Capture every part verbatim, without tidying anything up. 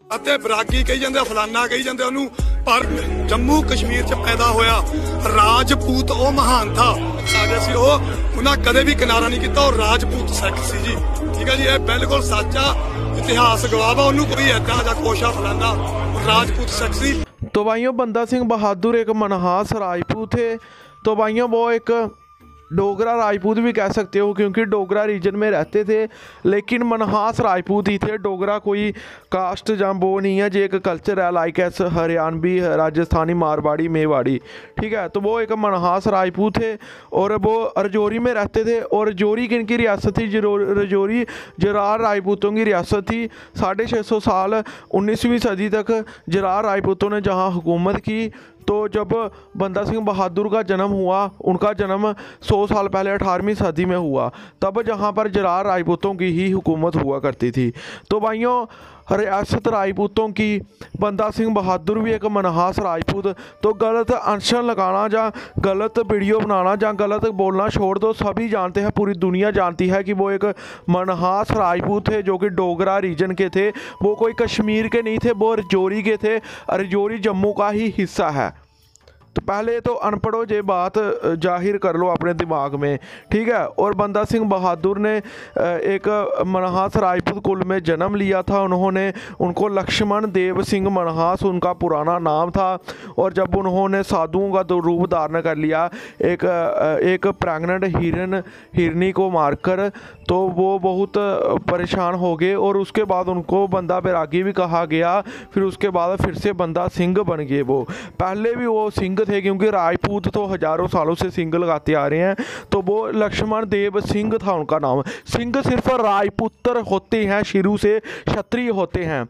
ਅਤੇ ਬਰਾਗੀ ਕਹੀ ਜਾਂਦੇ, ਫਲਾਨਾ ਕਹੀ ਜਾਂਦੇ ਉਹਨੂੰ, ਪਰ ਜੰਮੂ ਕਸ਼ਮੀਰ 'ਚ ਪੈਦਾ ਹੋਇਆ ਰਾਜਪੂਤ ਉਹ ਮਹਾਨ ਥਾ ਸਾਡੇ ਸੀ। ਉਹ ਉਹਨਾਂ ਕਦੇ ਵੀ ਕਿਨਾਰਾ ਨਹੀਂ ਕੀਤਾ, ਉਹ ਰਾਜਪੂਤ ਸਿੱਖ ਸੀ ਜੀ। ਠੀਕ ਹੈ ਜੀ, ਇਹ ਬਿਲਕੁਲ ਸੱਚ ਆ, इतिहास गवाह वा। ਉਹਨੂੰ ਕੋਈ ਐਦਾਂ ਜਾਂ ਕੋਸ਼ਾ ਫਲਾਨਾ राजपूत सिख सी। तो भाइयों बंदा सिंह बहादुर एक मनहास राजपूत थे। तो भाइयों वो एक डोगरा राजपूत भी कह सकते हो, क्योंकि डोगरा रीजन में रहते थे, लेकिन मनहास राजपूत ही थे। डोगरा कोई कास्ट या वो नहीं है, जो एक कल्चर है लाइक एस हरियाणवी, राजस्थानी, मारवाड़ी, मेवाड़ी। ठीक है, तो वो एक मनहास राजपूत थे और वो रजौरी में रहते थे। और रजौरी किनकी रियासत थी? रजौरी जरार राजपूतों की रियासत थी। साढ़े छः सौ साल उन्नीसवीं सदी तक जरार राजपूतों ने जहाँ हुकूमत की। तो जब बंदा सिंह बहादुर का जन्म हुआ, उनका जन्म सौ साल पहले अठारहवीं सदी में हुआ, तब जहाँ पर जरार राजपूतों की ही हुकूमत हुआ करती थी। तो भाइयों रियासत राजपूतों की, बंदा सिंह बहादुर भी एक मनहास राजपूत। तो गलत अंशन लगाना या गलत वीडियो बनाना या गलत बोलना छोड़ दो, सभी जानते हैं, पूरी दुनिया जानती है कि वो एक मनहास राजपूत थे जो कि डोगरा रीजन के थे। वो कोई कश्मीर के नहीं थे, वो रजौरी के थे। रजौरी जम्मू का ही हिस्सा है। तो पहले तो अनपढ़ो ये बात जाहिर कर लो अपने दिमाग में। ठीक है, और बंदा सिंह बहादुर ने एक मनहास राजपूत कुल में जन्म लिया था। उन्होंने उनको लक्ष्मण देव सिंह मनहास उनका पुराना नाम था। और जब उन्होंने साधुओं का दो रूप धारण कर लिया, एक एक प्रेग्नेंट हिरन हिरनी को मारकर, तो वो बहुत परेशान हो गए। और उसके बाद उनको बंदा बैरागी भी कहा गया। फिर उसके बाद फिर से बंदा सिंह बन गए। वो पहले भी वो सिंह थे, क्योंकि राजपूत तो हजारों सालों से सिंह लगाते आ रहे हैं। तो वो लक्ष्मण देव सिंह था उनका नाम। सिंह सिर्फ राजपुत्र होते हैं, शुरू से क्षत्रिय होते हैं।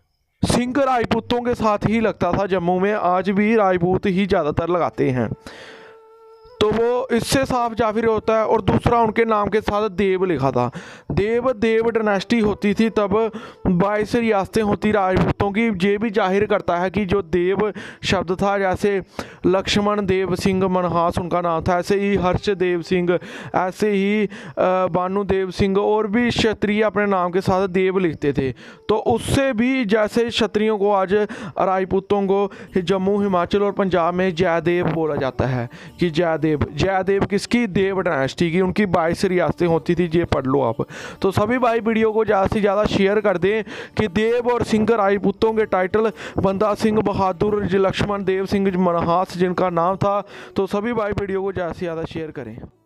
सिंह राजपूतों के साथ ही लगता था जम्मू में, आज भी राजपूत ही ज़्यादातर लगाते हैं। तो वो इससे साफ जाहिर होता है। और दूसरा, उनके नाम के साथ देव लिखा था। देव देव डायनेस्टी होती थी, तब बाईस रियासतें होती राजपूतों की। ये भी जाहिर करता है कि जो देव शब्द था, जैसे लक्ष्मण देव सिंह मनहास उनका नाम था, ऐसे ही हर्ष देव सिंह, ऐसे ही बानु देव सिंह, और भी क्षत्रिय अपने नाम के साथ देव लिखते थे। तो उससे भी जैसे क्षत्रियों को आज राजपूतों को जम्मू, हिमाचल और पंजाब में जयदेव बोला जाता है कि जयदेव जयदेव किसकी? देव डायनेस्टी की। उनकी बाईस रियासतें होती थी, ये पढ़ लो आप। तो सभी भाई वीडियो को ज़्यादा से ज़्यादा शेयर कर दें कि देव और सिंह राजपूतों के टाइटल बंदा सिंह बहादुर, लक्ष्मण देव सिंह मनहास जिनका नाम था। तो सभी भाई वीडियो को ज़्यादा से ज़्यादा शेयर करें।